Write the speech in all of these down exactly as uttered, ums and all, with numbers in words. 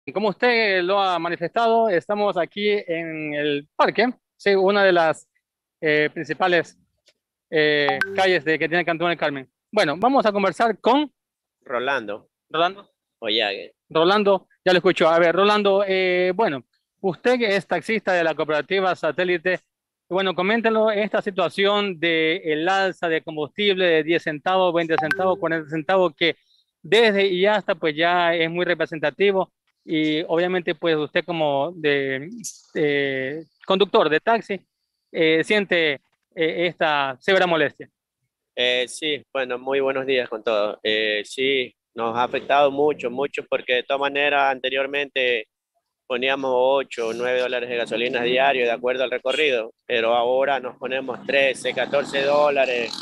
Como usted lo ha manifestado, estamos aquí en el parque, sí, una de las eh, principales eh, calles de, que tiene Cantón del Carmen. Bueno, vamos a conversar con Rolando Rolando. Ollague. Rolando, ya lo escucho. A ver, Rolando, eh, bueno, usted que es taxista de la cooperativa Satélite, bueno, coméntenlo esta situación de el alza de combustible de diez centavos, veinte centavos, cuarenta centavos, que desde y hasta pues ya es muy representativo y obviamente pues usted como de, eh, conductor de taxi eh, siente eh, esta severa molestia. Eh, sí, bueno, muy buenos días con todos. Eh, sí, nos ha afectado mucho, mucho, porque de todas maneras anteriormente poníamos ocho o nueve dólares de gasolina diario de acuerdo al recorrido, pero ahora nos ponemos trece catorce dólares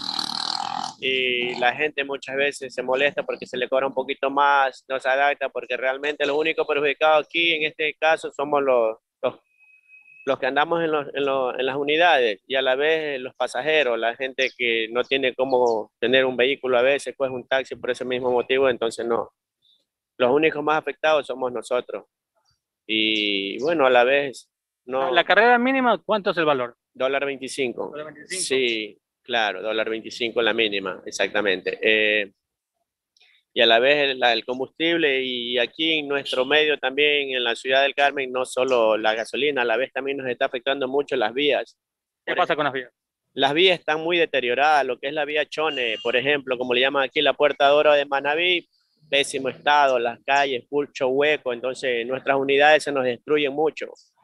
y la gente muchas veces se molesta porque se le cobra un poquito más, no se adapta, porque realmente lo único perjudicado aquí en este caso somos los, los los que andamos en, los, en, los, en las unidades y a la vez los pasajeros, la gente que no tiene cómo tener un vehículo a veces, pues un taxi por ese mismo motivo, entonces no. Los únicos más afectados somos nosotros. Y bueno, a la vez, La, la no, carrera mínima, ¿cuánto es el valor? dólar veinticinco. ¿dólar veinticinco? Sí, claro, dólar veinticinco la mínima, exactamente. Eh, y a la vez el, la- el combustible y aquí en nuestro medio también en la ciudad del Carmen, no solo la gasolina, a la vez también nos está afectando mucho las vías. ¿Qué Por pasa ejemplo, con las vías? las vías están muy deterioradas, lo que es la vía Chone, por ejemplo, como le llaman aquí la Puerta de Oro de Manabí, pésimo estado, las calles, mucho hueco, entonces nuestras unidades se nos destruyen mucho,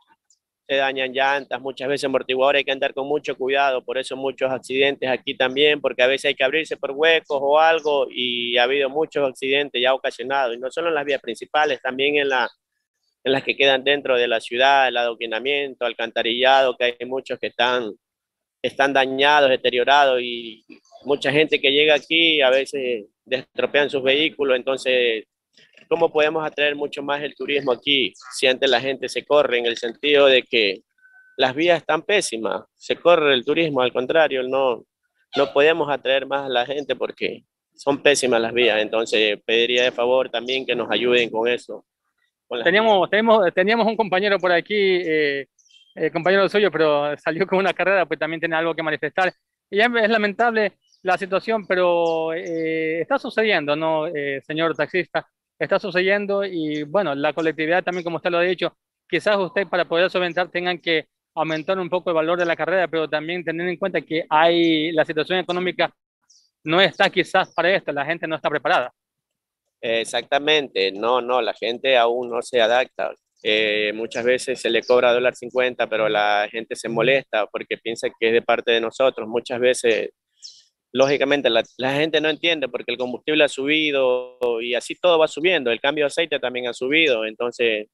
se dañan llantas, muchas veces amortiguadores, hay que andar con mucho cuidado, por eso muchos accidentes aquí también, porque a veces hay que abrirse por huecos o algo y ha habido muchos accidentes ya ocasionados, y no solo en las vías principales, también en la en las que quedan dentro de la ciudad, el adoquinamiento, alcantarillado, que hay muchos que están están dañados, deteriorados y mucha gente que llega aquí a veces destropean sus vehículos, entonces, ¿cómo podemos atraer mucho más el turismo aquí si antes la gente se corre en el sentido de que las vías están pésimas, se corre el turismo, al contrario, no, no podemos atraer más a la gente porque son pésimas las vías, entonces pediría de favor también que nos ayuden con eso, con las vías. Teníamos, teníamos, teníamos un compañero por aquí, eh, eh, compañero suyo, pero salió con una carrera, pues también tiene algo que manifestar. Y ya es lamentable la situación, pero eh, está sucediendo, ¿no, eh, señor taxista? Está sucediendo y bueno, la colectividad también, como usted lo ha dicho, quizás usted para poder solventar tengan que aumentar un poco el valor de la carrera, pero también tener en cuenta que hay la situación económica no está quizás para esto, la gente no está preparada. Exactamente, no, no, la gente aún no se adapta. Eh, muchas veces se le cobra dólar cincuenta, pero la gente se molesta porque piensa que es de parte de nosotros. Muchas veces, lógicamente, la, la gente no entiende porque el combustible ha subido y así todo va subiendo. El cambio de aceite también ha subido. Entonces,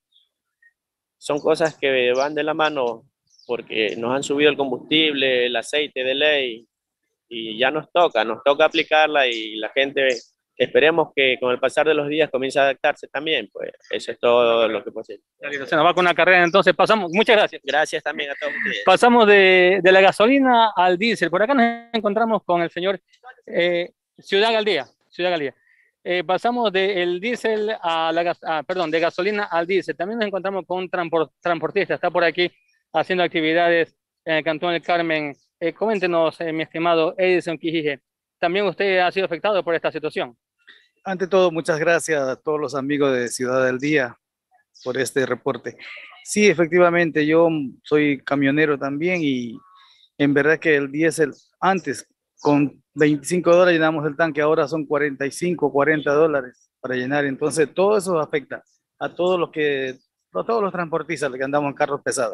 son cosas que van de la mano porque nos han subido el combustible, el aceite de ley y ya nos toca, nos toca aplicarla y la gente, esperemos que con el pasar de los días comience a adaptarse también, pues eso es todo lo que puedo decir. Se nos va con una carrera, entonces pasamos, muchas gracias. Gracias también a todos ustedes. Pasamos de, de la gasolina al diésel. Por acá nos encontramos con el señor eh, Ciudad Galdía. Ciudad Galdía. Eh, pasamos del diésel a la gas, ah, perdón, de gasolina al diésel. También nos encontramos con un transport, transportista. Está por aquí haciendo actividades en el Cantón del Carmen. Eh, coméntenos, eh, mi estimado Edison Quijije. ¿También usted ha sido afectado por esta situación? Ante todo, muchas gracias a todos los amigos de Ciudad del Día por este reporte. Sí, efectivamente, yo soy camionero también y en verdad que el diésel antes con veinticinco dólares llenamos el tanque, ahora son cuarenta y cinco, cuarenta dólares para llenar. Entonces, todo eso afecta a todos los que, a todos los transportistas que andamos en carros pesados.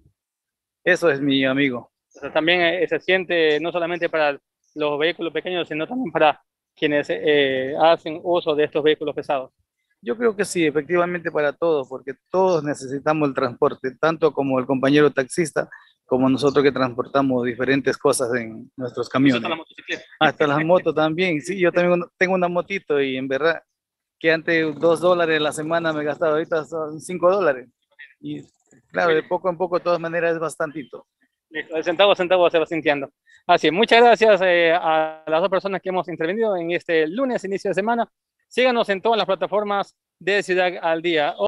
Eso es mi amigo. O sea, también eh, se siente no solamente para los vehículos pequeños, sino también para quienes eh, hacen uso de estos vehículos pesados. Yo creo que sí, efectivamente para todos, porque todos necesitamos el transporte, tanto como el compañero taxista, como nosotros que transportamos diferentes cosas en nuestros Incluso hasta la camiones. motocicleta. Hasta las motos también, sí, yo también tengo una motito y en verdad que antes dos dólares la semana me gastaba, ahorita son cinco dólares. Y claro, de poco en poco, de todas maneras, es bastantito. Listo, de centavo a centavo se va sintiendo. Así, muchas gracias eh, a las dos personas que hemos intervenido en este lunes, inicio de semana. Síganos en todas las plataformas de Ciudad al Día.